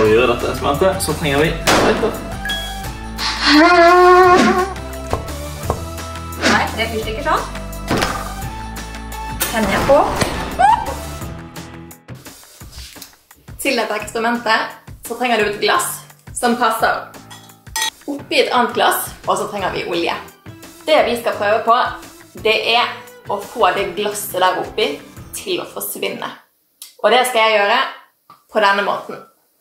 For å gjøre dette eksperimentet så trenger vi lighter. Nei, 3-4 stykker sånn. Tenner jeg på. Til dette eksperimentet så trenger du et glass som passer oppi et annet glass, og så trenger vi olje. Det vi skal prøve på, det er å få det glasset der oppi til å forsvinne. Og det skal jeg gjøre på denne måten.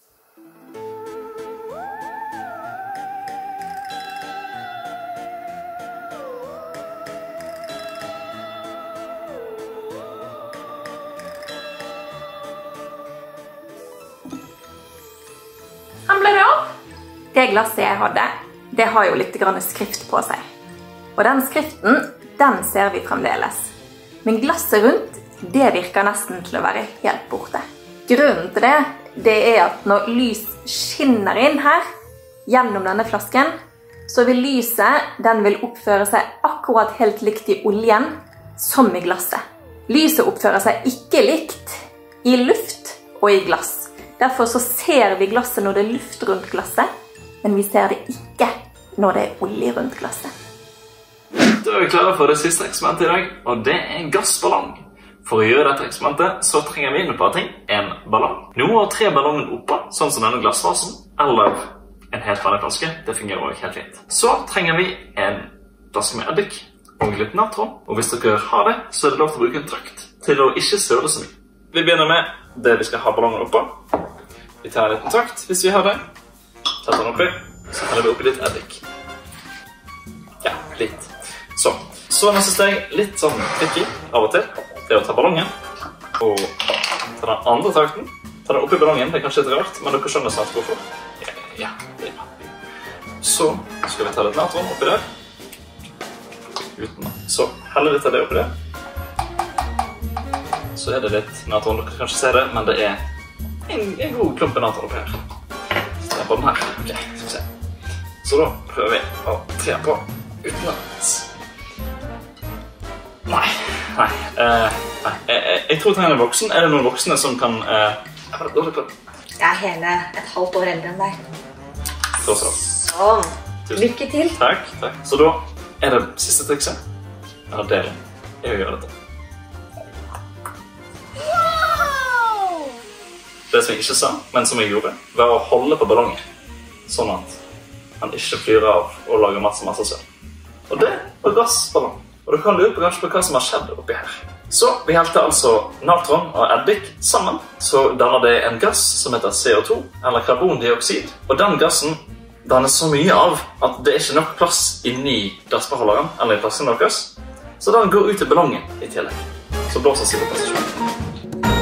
Han ble det opp. Det glasset jeg hadde, det har jo litt skrift på seg. Og den skriften, den ser vi fremdeles. Men glasset rundt, det virker nesten til å være helt borte. Grunnen til det, det er at når lys skinner inn her, gjennom denne flasken, så vil lyset, den vil oppføre seg akkurat helt likt i oljen som i glasset. Lyset oppfører seg ikke likt i luft og i glass. Derfor så ser vi glasset når det er luft rundt glasset, men vi ser det ikke når det er olje rundt glasset. Da er vi klare for det siste eksperimentet i dag, og det er en gassballong. For å gjøre dette eksperimentet så trenger vi inn et par ting. En ballong. Nå har 3 ballonger oppe, sånn som denne glassvasen, eller en helt vanlig flaske. Det fungerer også helt fint. Så trenger vi en flaske med eddik og litt natron. Og hvis dere har det, så er det lov til å bruke en trakt til å ikke søle så mye. Vi begynner med det vi skal ha ballongen oppe. Vi tar en liten trakt hvis vi har det. Tar den oppi, så heller vi oppi litt eddik. Ja, litt. Så neste steg, litt sånn tricky av og til, det er å ta ballongen og ta den andre trakten. Ta den oppi ballongen, det er kanskje litt rart, men dere skjønner snart hvorfor. Ja, det er bra. Så skal vi ta litt natron oppi der. Så heller litt av det oppi der. Så er det litt natron, dere kan ikke se det, men det er en god klump natron oppi her. Så på den her. Ok, skal vi se. Så da prøver vi å tre på uten at... Nei. Jeg tror jeg trenger en voksen. Er det noen voksne som kan... Jeg var dårlig på det. Jeg er hele et halvt år eldre enn deg. Sånn. Lykke til. Takk. Så da er det siste trikset. Ja, det er å gjøre dette. Det som jeg ikke sa, men som jeg gjorde, var å holde på ballongen. Sånn at han ikke flyr av og lager masse søl. Og det var gassballong. Og du kan lure på kanskje på hva som har skjedd oppi her. Så vi helte altså natron og eddik sammen. Så danner det en gass som heter CO2, eller karbondioksid. Og den gassen danner så mye av at det er ikke nok plass inni gassbeholderen, eller i plassen deres. Så den går ut i ballongen i tillegg. Så blåser seg på posisjonen.